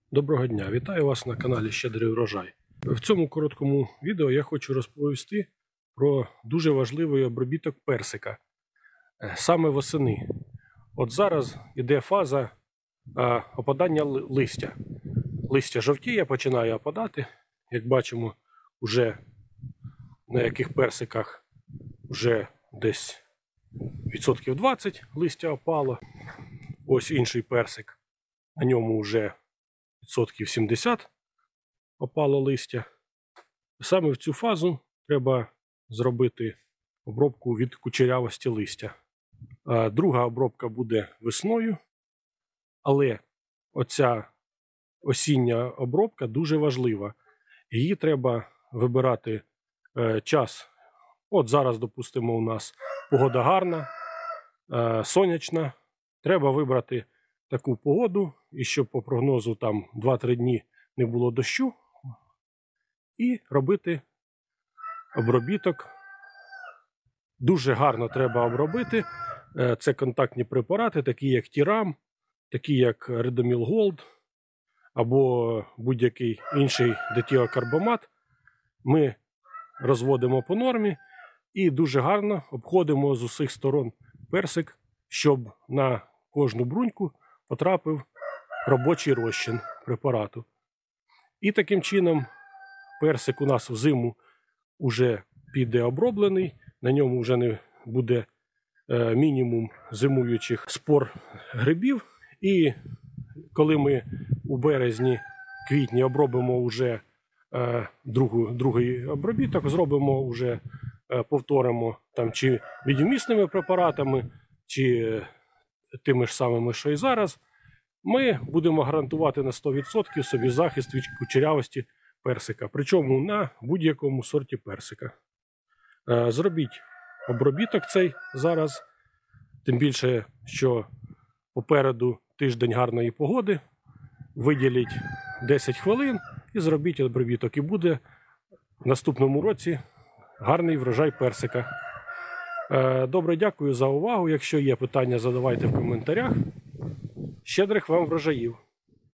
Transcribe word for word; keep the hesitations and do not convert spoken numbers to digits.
Доброго дня! Вітаю вас на каналі Щедрий Врожай. В цьому короткому відео я хочу розповісти про дуже важливий обробіток персика саме восени. От зараз йде фаза а, опадання листя. Листя жовтіє, починає опадати. Як бачимо, вже на яких персиках вже десь відсотків двадцять листя опало. Ось інший персик, на ньому вже відсотків сімдесят опало листя. Саме в цю фазу треба зробити обробку від кучерявості листя. А друга обробка буде весною, але оця осіння обробка дуже важлива. Її треба вибирати е, час. От зараз, допустимо, у нас погода гарна, е, сонячна. Треба вибрати таку погоду, і щоб по прогнозу там два-три дні не було дощу, і робити обробіток. Дуже гарно треба обробити. Це контактні препарати, такі як Тірам, такі як Редоміл Голд або будь-який інший дитіокарбамат. Ми розводимо по нормі і дуже гарно обходимо з усіх сторон персик, щоб на кожну бруньку потрапив робочий розчин препарату. І таким чином персик у нас взиму вже піде оброблений, на ньому вже не буде е, мінімум зимуючих спор грибів. І коли ми у березні-квітні обробимо вже е, другу, другий обробіток, зробимо вже, е, повторимо там чи відмісними препаратами, чи тими ж самими, що і зараз, ми будемо гарантувати на сто відсотків собі захист від кучерявості персика. Причому на будь-якому сорті персика. Зробіть обробіток цей зараз. Тим більше, що попереду тиждень гарної погоди. Виділіть десять хвилин і зробіть обробіток. І буде в наступному році гарний врожай персика. Добре, дякую за увагу. Якщо є питання, задавайте в коментарях. Щедрих вам врожаїв!